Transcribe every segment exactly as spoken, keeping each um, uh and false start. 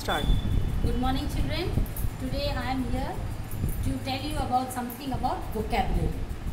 start. Good morning, children. Today I am here to tell you about something about vocabulary.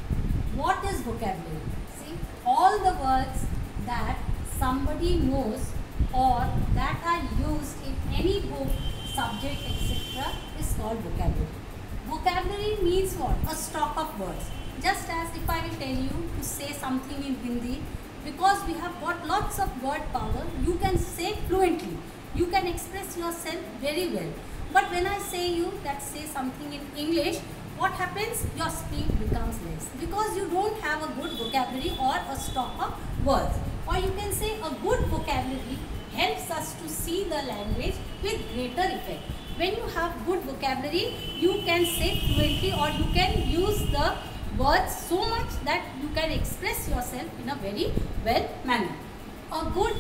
What is vocabulary? See, all the words that somebody knows or that are used in any book, subject, et cetera is called vocabulary. Vocabulary means what? A stock of words. Just as if I will tell you to say something in Hindi, because we have got lots of word power, you can say fluently. You can express yourself very well. But when I say you that say something in English, what happens? Your speed becomes less because you don't have a good vocabulary or a stock of words. Or you can say a good vocabulary helps us to see the language with greater effect. When you have good vocabulary, you can say fluently or you can use the words so much that you can express yourself in a very well manner. A good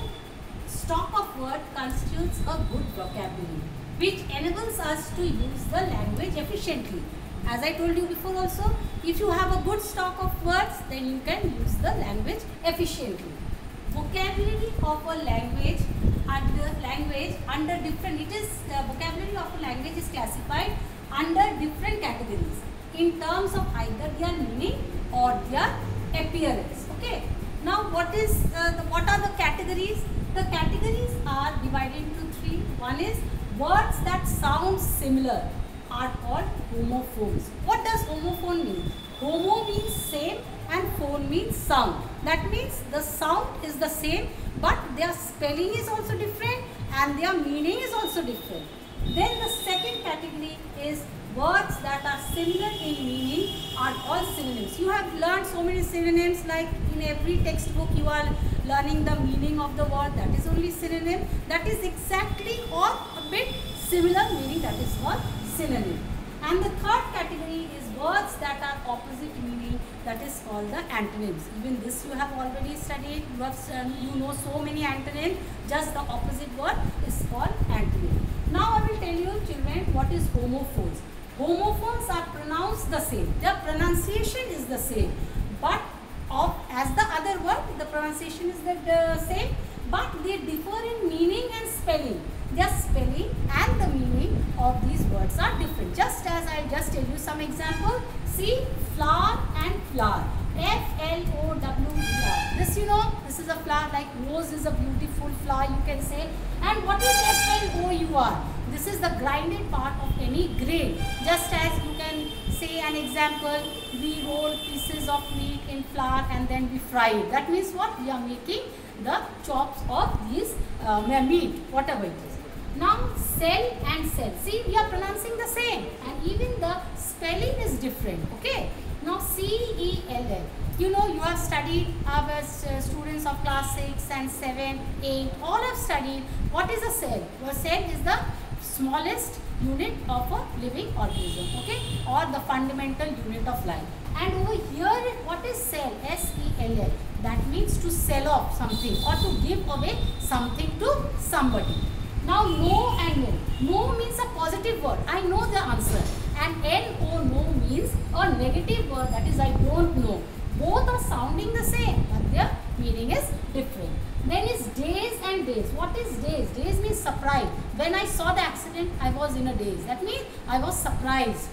stock of word constitutes a good vocabulary, which enables us to use the language efficiently. As I told you before also, if you have a good stock of words, then you can use the language efficiently. Vocabulary of a language under language under different, it is uh, vocabulary of a language is classified under different categories in terms of either their meaning or their appearance. Okay. Now, what is uh, the, what are the categories? The categories are divided into three. One is words that sound similar are called homophones. What does homophone mean? Homo means same and phone means sound. That means the sound is the same, but their spelling is also different and their meaning is also different. Then the second category is words that are similar in meaning are called synonyms. You have learned so many synonyms, like in every textbook you are learning the meaning of the word, that is only synonym. That is exactly or a bit similar meaning, that is called synonym. And the third category is words that are opposite meaning, that is called the antonyms. Even this you have already studied, you, have, um, you know so many antonyms, just the opposite word is called antonym. Now I will tell you, children, what is homophones. Homophones are pronounced the same, their pronunciation is the same, but of as the other word, the pronunciation is the, the same, but they differ in meaning and spelling. Their spelling and the meaning of these words are different. Just as I will just tell you some example. See, flower and flower. F L O W E R. This you know, this is a flower, like rose is a beautiful flower, you can say. And what is F L O U R? This is the grinded part of any grain. Just as you can say an example, we roll pieces of meat in flour and then we fry it. That means what? We are making the chops of this uh, meat, whatever it is. Now, cell and cell. See, we are pronouncing the same and even the spelling is different. Okay. Now, C E L L. You know, you have studied, our uh, students of class six and seven, eight, all have studied what is a cell. A cell is the smallest unit of a living organism, okay, or the fundamental unit of life. And over here, what is cell? S E L L. That means to sell off something or to give away something to somebody. Now, no and no. No means a positive word. I know the answer. And N O no means a negative word, that is I don't know. Both are sounding the same, but their meaning is different. Then is days and days. What is days? Days means surprise. When I saw the accident, I was in a daze. That means I was surprised.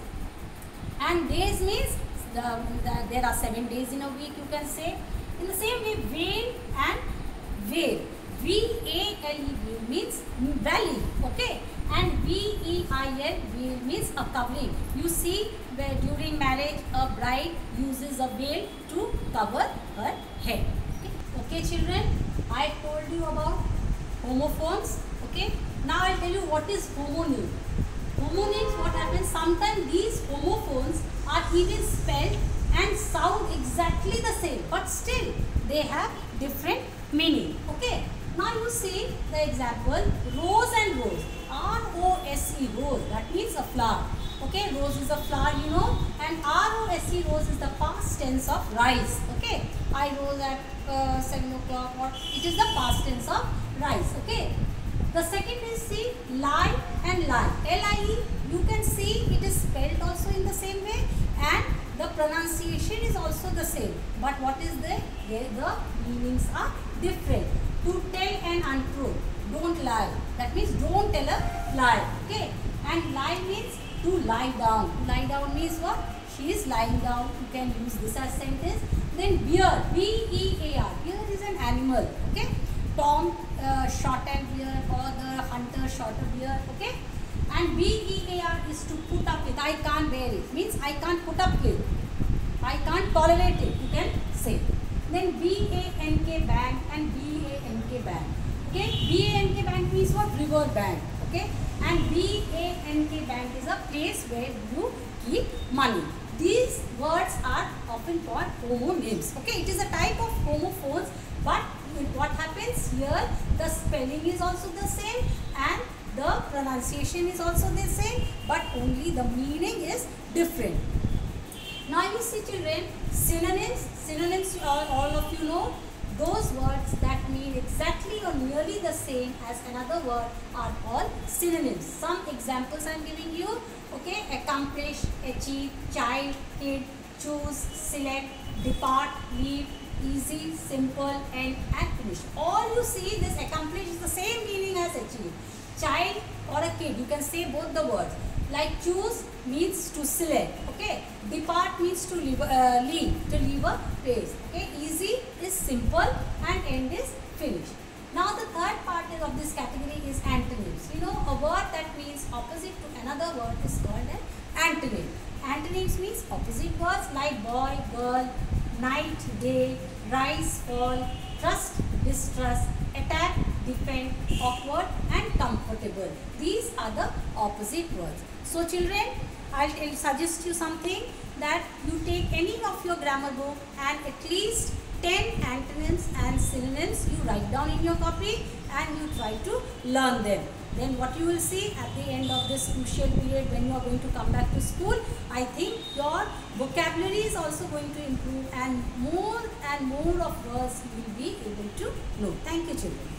And days means the, the, there are seven days in a week, you can say. In the same way, veil and veil. V A L E veil means valley, okay, and V E I L veil means a covering. You see, where during marriage a bride uses a veil to cover her head. Okay, okay children, I told you about homophones. Okay, now I will tell you what is homonym. Homonyms, what happens? Sometimes these homophones are even spelled and sound exactly the same, but still they have different meaning. Okay. Now you see the example, rose and rose, R O S E, rose, that means a flower. Okay, rose is a flower, you know, and R O S E, rose is the past tense of rise. Okay, I rose at uh, seven o'clock, or it is the past tense of rise. Okay, the second is see, lie and lie, L I E, you can see it is spelled also in the same way and the pronunciation is also the same, but what is there? There the meanings are different. To tell an untruth, don't lie. That means don't tell a lie. Okay. And lie means to lie down. To lie down means what? She is lying down. You can use this as sentence. Then bear. B E A R. Bear is an animal. Okay. Tom uh, shot and bear, or the hunter shot a bear. Okay. And B E A R is to put up with. I can't bear it. Means I can't put up with. I can't tolerate it. You can say. Then B A N K bank and B A N K bank. Okay. B A N K bank means what? River bank. Okay. And B A N K bank is a place where you keep money. These words are often called homonyms. Okay. It is a type of homophones, but what happens here, the spelling is also the same and the pronunciation is also the same, but only the meaning is different. Now you see children, synonyms. Synonyms, all, all of you know, those words that mean exactly or nearly the same as another word are called synonyms. Some examples I am giving you. Okay, accomplish, achieve, child, kid, choose, select, depart, leave, easy, simple, end and finish. All you see, this accomplish is the same meaning as achieve. Child or a kid, you can say both the words. Like choose means to select. Okay. Depart means to leave, uh, leave, to leave a place. Okay. Easy is simple and end is finished. Now the third part of this category is antonyms. You know, a word that means opposite to another word is called an antonym. Antonyms means opposite words like boy, girl, night, day, rise, fall, trust, distrust, attack, defend, awkward and comfortable. These are the opposite words. So children, I'll, I'll suggest you something, that you take any of your grammar book and at least ten antonyms and synonyms you write down in your copy and you try to learn them. Then what you will see at the end of this crucial period when you are going to come back to school, I think your vocabulary is also going to improve and more and more of words you will be able to know. Thank you children.